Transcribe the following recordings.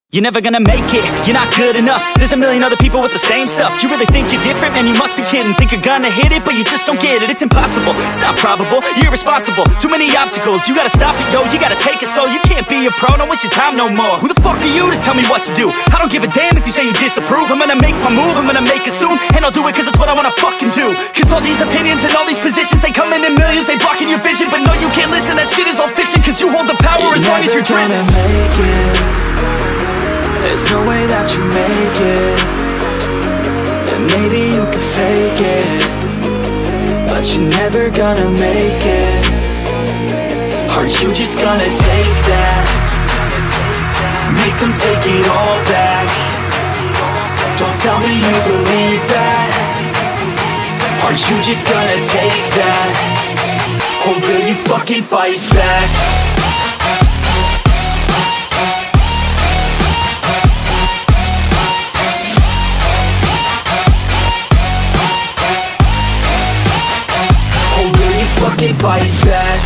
You're never gonna make it, you're not good enough. There's a million other people with the same stuff. You really think you're different? Man, you must be kidding. Think you're gonna hit it, but you just don't get it. It's impossible, it's not probable, you're irresponsible. Too many obstacles, you gotta stop it, yo. You gotta take it slow, you can't be a pro. Don't waste your time no more. Who the fuck are you to tell me what to do? I don't give a damn if you say you disapprove. I'm gonna make my move, I'm gonna make it soon. And I'll do it cause it's what I wanna fucking do. Cause all these opinions and all these positions, they come in millions, they blocking your vision. But no, you can't listen, that shit is all fiction. Cause you hold the power as long as you're dreaming. There's no way that you make it. And maybe you can fake it, but you're never gonna make it. Are you just gonna take that? Make them take it all back. Don't tell me you believe that. Are you just gonna take that? Or will you fucking fight back? Fight back.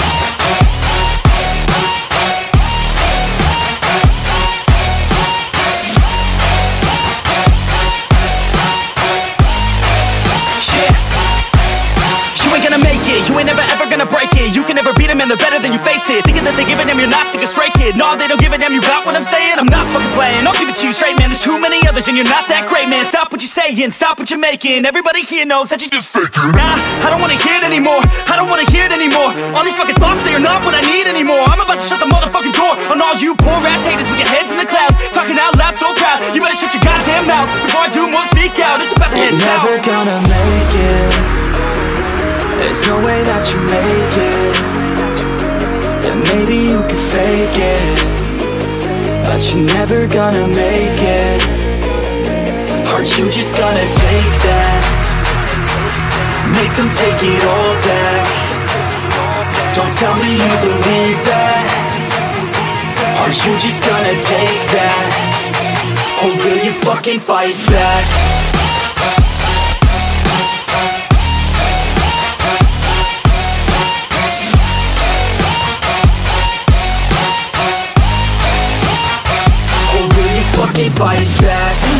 You ain't gonna make it, you ain't never ever gonna break it. You can never beat them and they're better than you face it. Thinking that they give a damn, you're not thinking straight, kid. No, they don't give a damn, you got what I'm saying? I'm not fucking playing, I'll give it to you straight, man. There's too many others and you're not that great, man. Stop what you're saying, stop what you're making. Everybody here knows that you just faking. Nah, I don't wanna hear it anymore, I don't wanna hear it anymore. All these fucking thoughts, they are not what I need anymore. I'm about to shut the motherfucking door on all you poor ass haters with your heads in the clouds, talking out loud so proud. You better shut your goddamn mouth before I do more speak out. It's about to head south. Never gonna make it. There's no way that you make it. And maybe you can fake it, but you're never gonna make it. Are you just gonna take that? Make them take it all back. Don't tell me you believe that. Are you just gonna take that? Or will you fucking fight back? Fight back.